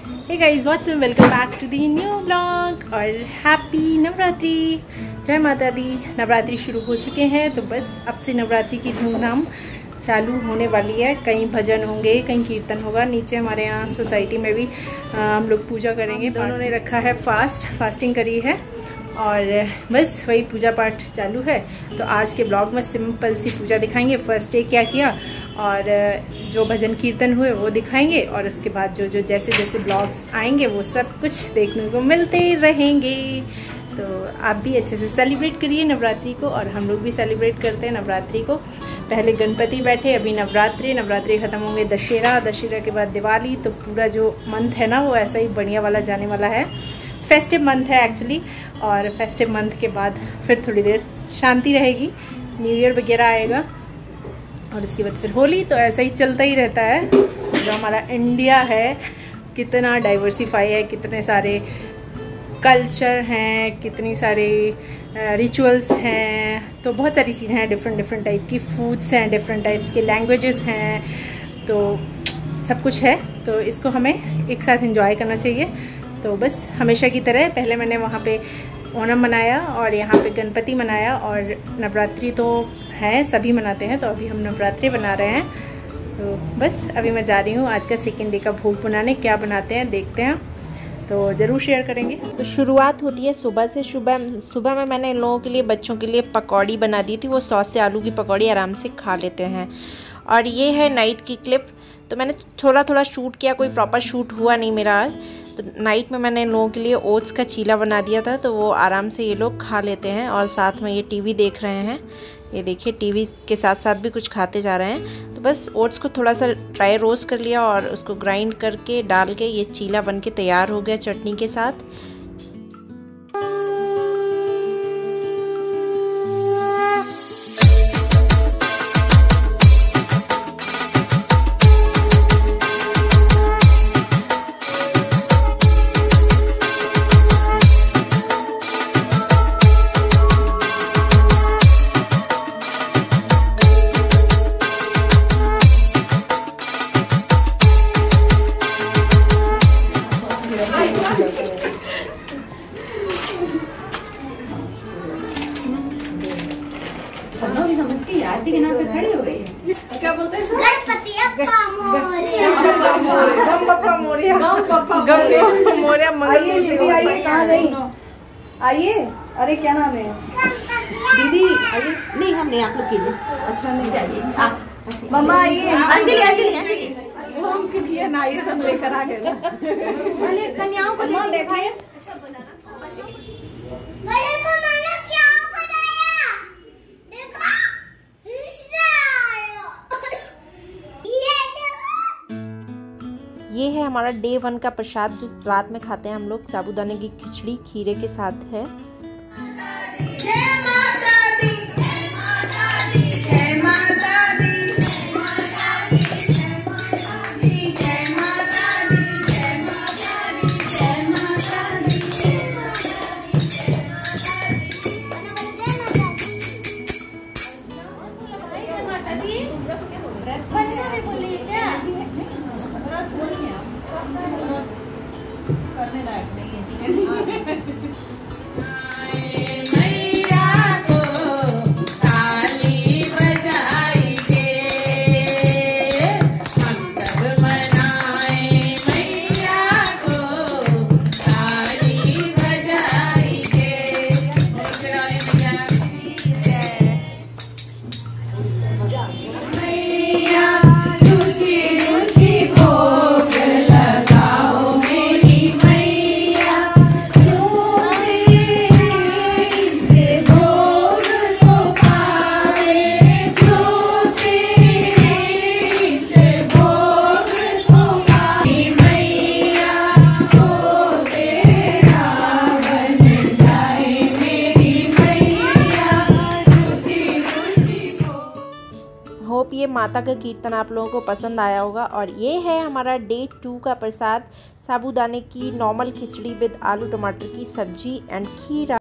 Hey guys, what's up, welcome back to the new blog और happy Navratri. जय माता दी। नवरात्रि शुरू हो चुके हैं तो बस अब से नवरात्रि की धूमधाम चालू होने वाली है। कहीं भजन होंगे, कहीं कीर्तन होगा। नीचे हमारे यहाँ सोसाइटी में भी हम लोग पूजा करेंगे। दोनों ने रखा है फास्टिंग करी है और बस वही पूजा पाठ चालू है। तो आज के ब्लॉग में सिंपल सी पूजा दिखाएंगे। फर्स्ट डे क्या किया और जो भजन कीर्तन हुए वो दिखाएंगे और उसके बाद जो जैसे जैसे ब्लॉग्स आएंगे वो सब कुछ देखने को मिलते रहेंगे। तो आप भी अच्छे से सेलिब्रेट करिए नवरात्रि को और हम लोग भी सेलिब्रेट करते हैं नवरात्रि को। पहले गणपति बैठे, अभी नवरात्रि ख़त्म होंगे, दशहरा के बाद दिवाली। तो पूरा जो मंथ है ना वो ऐसा ही बढ़िया वाला जाने वाला है। फेस्टिव मंथ है एक्चुअली। और फेस्टिव मंथ के बाद फिर थोड़ी देर शांति रहेगी, न्यू ईयर वगैरह आएगा और उसके बाद फिर होली। तो ऐसा ही चलता ही रहता है। जो हमारा इंडिया है कितना डाइवर्सिफाई है, कितने सारे कल्चर हैं, कितनी सारे रिचुअल्स हैं। तो बहुत सारी चीज़ें हैं, डिफरेंट टाइप की फूड्स हैं, डिफरेंट टाइप्स के लैंग्वेजेस हैं। तो सब कुछ है, तो इसको हमें एक साथ एंजॉय करना चाहिए। तो बस हमेशा की तरह पहले मैंने वहाँ पे ओणम मनाया और यहाँ पे गणपति मनाया और नवरात्रि तो है, सभी मनाते हैं। तो अभी हम नवरात्रि बना रहे हैं। तो बस अभी मैं जा रही हूँ आज का सेकेंड डे का भोग बनाने। क्या बनाते हैं देखते हैं, तो ज़रूर शेयर करेंगे। तो शुरुआत होती है सुबह से। सुबह में मैंने इन लोगों के लिए, बच्चों के लिए पकौड़ी बना दी थी। वो सॉस से आलू की पकौड़ी आराम से खा लेते हैं। और ये है नाइट की क्लिप। तो मैंने थोड़ा शूट किया, कोई प्रॉपर शूट हुआ नहीं मेरा आज। तो नाइट में मैंने इन लोगों के लिए ओट्स का चीला बना दिया था, तो वो आराम से ये लोग खा लेते हैं। और साथ में ये टीवी देख रहे हैं। ये देखिए, टीवी के साथ साथ भी कुछ खाते जा रहे हैं। तो बस ओट्स को थोड़ा सा ड्राई रोस्ट कर लिया और उसको ग्राइंड करके डाल के ये चीला बन के तैयार हो गया चटनी के साथ। खड़ी हो गई। क्या बोलते हैं? कहाँ गई? आइए। अरे क्या नाम है दीदी? आइए। नहीं, हम नहीं, आप लोग कीजिए। अच्छा नहीं जाइए। मम्मा आइए। उनके लिए ना ये सब लेकर आ गए। कन्याओं को देखिए। ये है हमारा डे 1 का प्रसाद जो रात में खाते हैं हम लोग। साबूदाने की खिचड़ी खीरे के साथ है। करने लायक नहीं है इसलिए। होप ये माता का कीर्तन आप लोगों को पसंद आया होगा। और ये है हमारा डे 2 का प्रसाद, साबूदाने की नॉर्मल खिचड़ी विद आलू टमाटर की सब्जी एंड खीरा।